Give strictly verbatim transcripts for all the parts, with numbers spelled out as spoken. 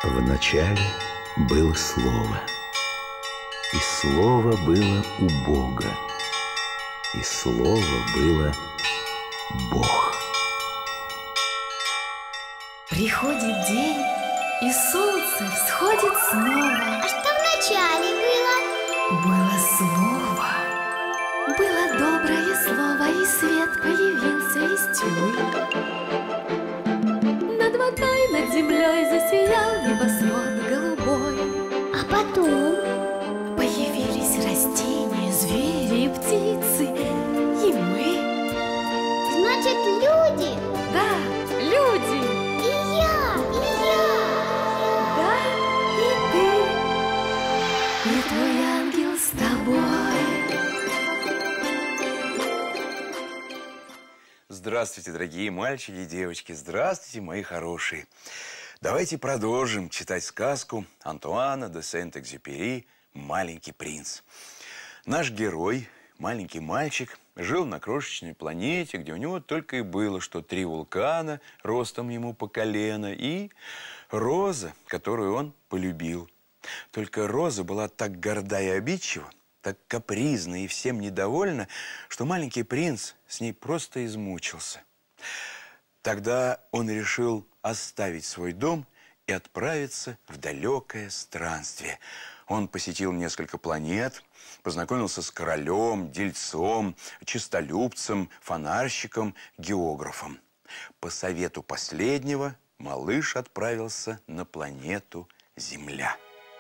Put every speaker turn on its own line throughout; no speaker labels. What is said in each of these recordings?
Вначале было Слово, и Слово было у Бога, и Слово было Бог.
Приходит день, и солнце всходит снова.
А что вначале было?
Было Слово, было доброе слово, и свет появился из тьмы. Над водой, над землей засиял небосвод голубой.
А потом?
Появились растения, звери и птицы, и мы.
Значит, люди?
Да, люди.
И я, и я.
Да, и ты, и твой ангел с тобой.
Здравствуйте, дорогие мальчики и девочки. Здравствуйте, мои хорошие. Давайте продолжим читать сказку Антуана де Сент-Экзюпери «Маленький принц». Наш герой, маленький мальчик, жил на крошечной планете, где у него только и было, что три вулкана, ростом ему по колено, и роза, которую он полюбил. Только роза была так горда и обидчива, так капризна и всем недовольна, что маленький принц с ней просто измучился. Тогда он решил оставить свой дом и отправиться в далекое странствие. Он посетил несколько планет, познакомился с королем, дельцом, честолюбцем, фонарщиком, географом. По совету последнего малыш отправился на планету Земля.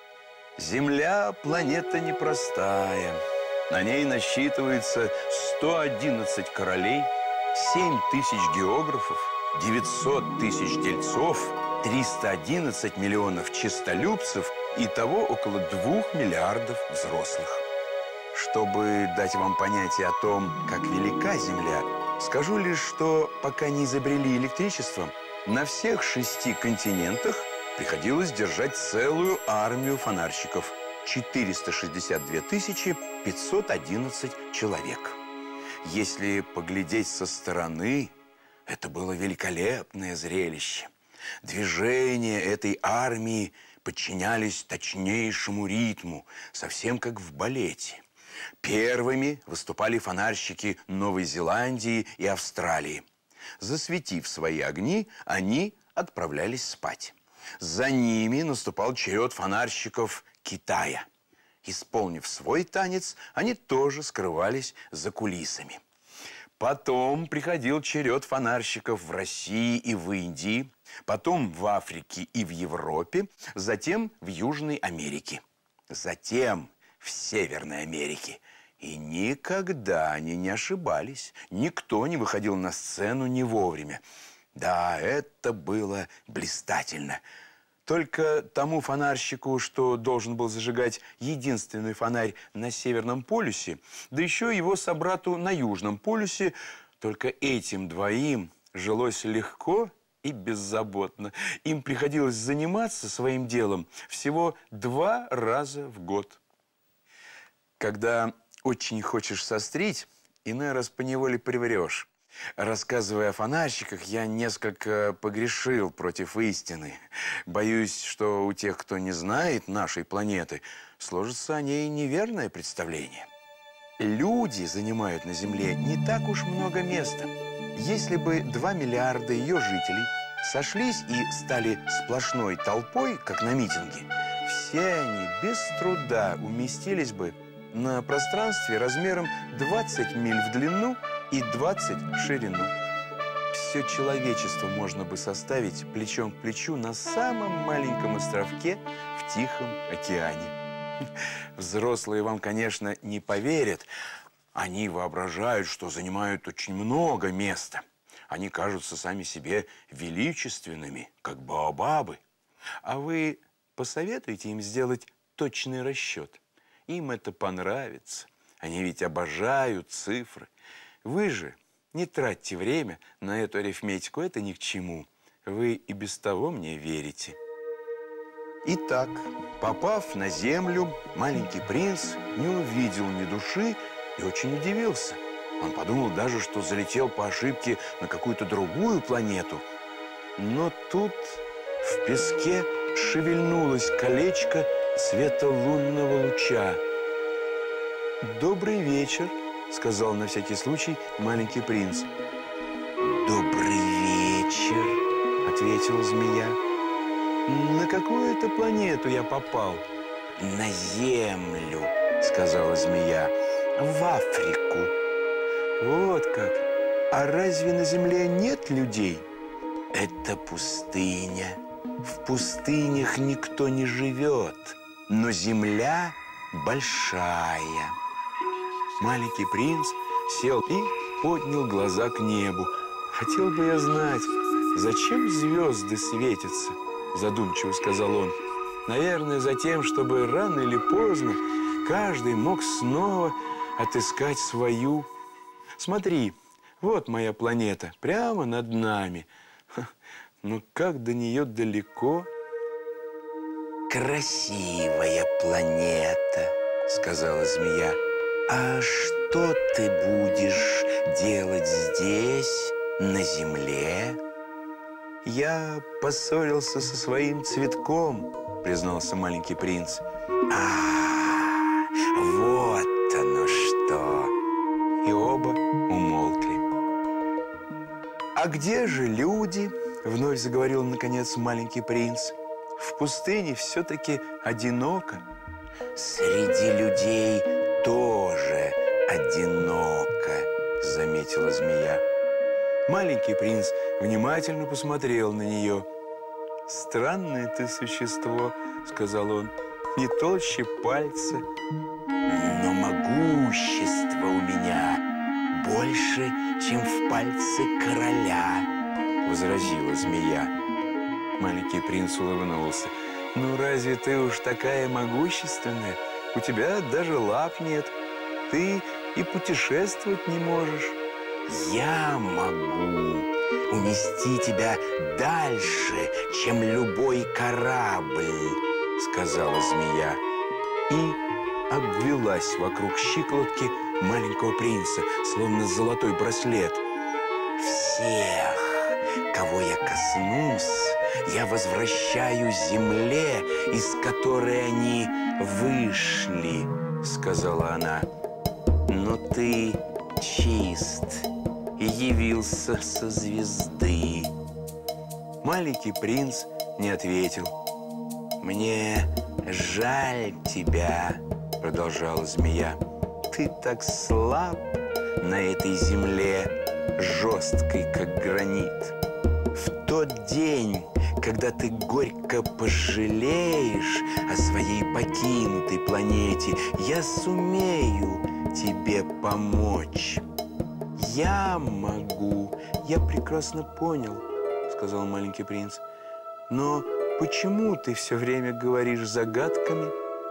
Земля – планета непростая. На ней насчитывается сто одиннадцать королей, семь тысяч географов, девятьсот тысяч дельцов, триста одиннадцать миллионов честолюбцев, итого около двух миллиардов взрослых. Чтобы дать вам понятие о том, как велика Земля, скажу лишь, что пока не изобрели электричество, на всех шести континентах приходилось держать целую армию фонарщиков – четыреста шестьдесят две тысячи пятьсот одиннадцать человек. Если поглядеть со стороны, это было великолепное зрелище. Движения этой армии подчинялись точнейшему ритму, совсем как в балете. Первыми выступали фонарщики Новой Зеландии и Австралии. Засветив свои огни, они отправлялись спать. За ними наступал черед фонарщиков Китая. Исполнив свой танец, они тоже скрывались за кулисами. Потом приходил черед фонарщиков в России и в Индии, потом в Африке и в Европе, затем в Южной Америке, затем в Северной Америке. И никогда они не ошибались, никто не выходил на сцену не вовремя. Да, это было блистательно. Только тому фонарщику, что должен был зажигать единственный фонарь на Северном полюсе, да еще его собрату на Южном полюсе, только этим двоим жилось легко и беззаботно. Им приходилось заниматься своим делом всего два раза в год. Когда очень хочешь сострить, иной раз поневоле приврешь. Рассказывая о фонарщиках, я несколько погрешил против истины. Боюсь, что у тех, кто не знает нашей планеты, сложится о ней неверное представление. Люди занимают на Земле не так уж много места. Если бы два миллиарда ее жителей сошлись и стали сплошной толпой, как на митинге, все они без труда уместились бы на пространстве размером двадцать миль в длину и двадцать в ширину. Все человечество можно бы составить плечом к плечу на самом маленьком островке в Тихом океане. Взрослые вам, конечно, не поверят. Они воображают, что занимают очень много места. Они кажутся сами себе величественными, как баобабы. А вы посоветуете им сделать точный расчет. Им это понравится. Они ведь обожают цифры. Вы же не тратьте время на эту арифметику, это ни к чему. Вы и без того мне верите. Итак, попав на Землю, маленький принц не увидел ни души и очень удивился. Он подумал даже, что залетел по ошибке на какую-то другую планету. Но тут в песке шевельнулось колечко цвета лунного луча. «Добрый вечер», — сказал на всякий случай маленький принц. «Добрый вечер», — ответила змея. «На какую это планету я попал?» «На Землю», — сказала змея. «В Африку». «Вот как! А разве на Земле нет людей?» «Это пустыня. В пустынях никто не живет, но Земля большая». Маленький принц сел и поднял глаза к небу. «Хотел бы я знать, зачем звезды светятся?» – задумчиво сказал он. «Наверное, за тем, чтобы рано или поздно каждый мог снова отыскать свою. Смотри, вот моя планета, прямо над нами. Ха, ну как до нее далеко?» «Красивая планета», – сказала змея. «А что ты будешь делать здесь, на Земле?» «Я поссорился со своим цветком», — признался маленький принц. «А, вот оно что!» И оба умолкли. «А где же люди?» — вновь заговорил, наконец, маленький принц. «В пустыне все-таки одиноко». «Среди людей тоже одиноко», — заметила змея. Маленький принц внимательно посмотрел на нее. «Странное ты существо», — сказал он, — «не толще пальца». «Но могущество у меня больше, чем в пальце короля», — возразила змея. Маленький принц улыбнулся. «Ну разве ты уж такая могущественная? У тебя даже лап нет. Ты и путешествовать не можешь». «Я могу унести тебя дальше, чем любой корабль», — сказала змея. И обвелась вокруг щиколотки маленького принца, словно золотой браслет. «Всех, кого я коснусь, я возвращаю земле, из которой они вышли», — сказала она. «Но ты чист и явился со звезды». Маленький принц не ответил. «Мне жаль тебя», — продолжала змея. «Ты так слаб на этой земле, жесткой, как гранит. В тот день, когда ты горько пожалеешь о своей покинутой планете, я сумею тебе помочь». «Я могу, я прекрасно понял», — сказал маленький принц. «Но почему ты все время говоришь загадками?»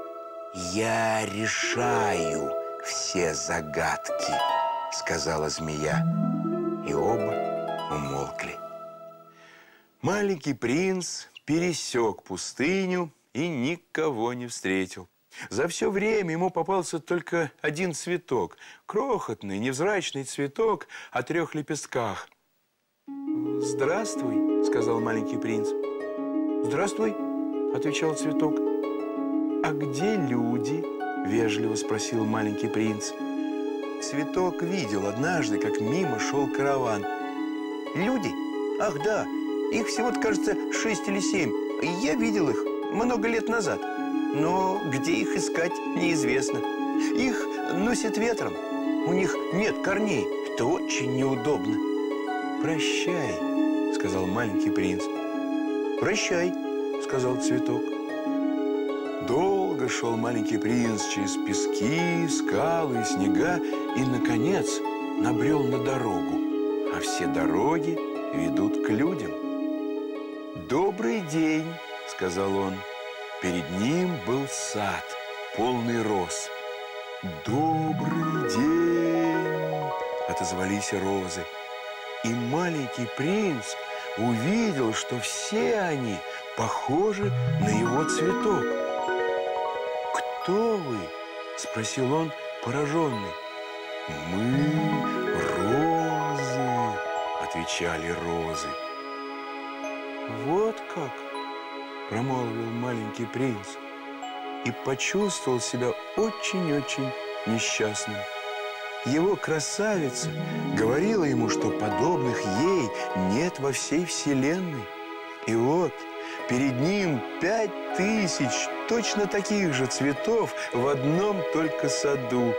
«Я решаю все загадки», — сказала змея. И оба умолкли. Маленький принц пересек пустыню и никого не встретил. За все время ему попался только один цветок. Крохотный, невзрачный цветок о трех лепестках. «Здравствуй», — сказал маленький принц. «Здравствуй», — отвечал цветок. «А где люди?» — вежливо спросил маленький принц. Цветок видел однажды, как мимо шел караван. «Люди? Ах, да, их всего-то, кажется, шесть или семь. Я видел их много лет назад. Но где их искать, неизвестно. Их носит ветром. У них нет корней. Это очень неудобно». «Прощай», — сказал маленький принц. «Прощай», — сказал цветок. Долго шел маленький принц через пески, скалы и снега и, наконец, набрел на дорогу. А все дороги ведут к людям. «Добрый день», — сказал он. Перед ним был сад, полный роз. «Добрый день!» — отозвались розы. И маленький принц увидел, что все они похожи на его цветок. «Кто вы?» — спросил он, пораженный. «Мы розы», — отвечали розы. «Вот как? промолвил маленький принц и почувствовал себя очень-очень несчастным. Его красавица говорила ему, что подобных ей нет во всей вселенной. И вот перед ним пять тысяч точно таких же цветов в одном только саду.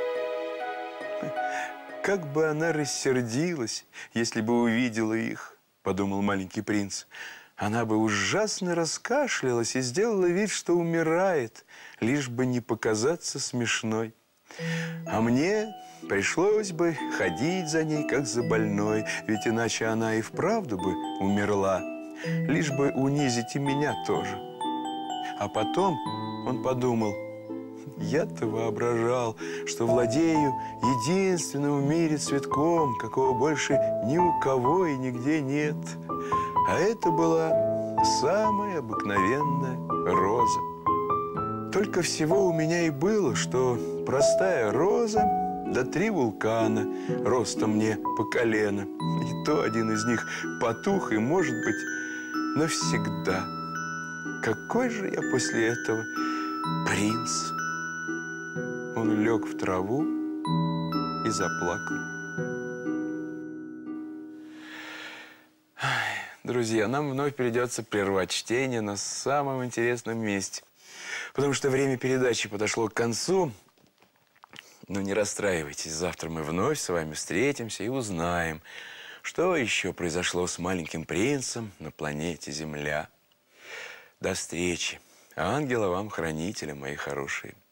Как бы она рассердилась, если бы увидела их, подумал маленький принц. Она бы ужасно раскашлялась и сделала вид, что умирает, лишь бы не показаться смешной. А мне пришлось бы ходить за ней, как за больной, ведь иначе она и вправду бы умерла, лишь бы унизить и меня тоже. А потом он подумал, я-то воображал, что владею единственным в мире цветком, какого больше ни у кого и нигде нет. А это была самая обыкновенная роза. Только всего у меня и было, что простая роза да три вулкана, ростом мне по колено. И то один из них потух, и, может быть, навсегда. Какой же я после этого принц? Он лег в траву и заплакал. Друзья, нам вновь придется прервать чтение на самом интересном месте, потому что время передачи подошло к концу. Но не расстраивайтесь, завтра мы вновь с вами встретимся и узнаем, что еще произошло с маленьким принцем на планете Земля. До встречи. Ангела вам хранителя, мои хорошие.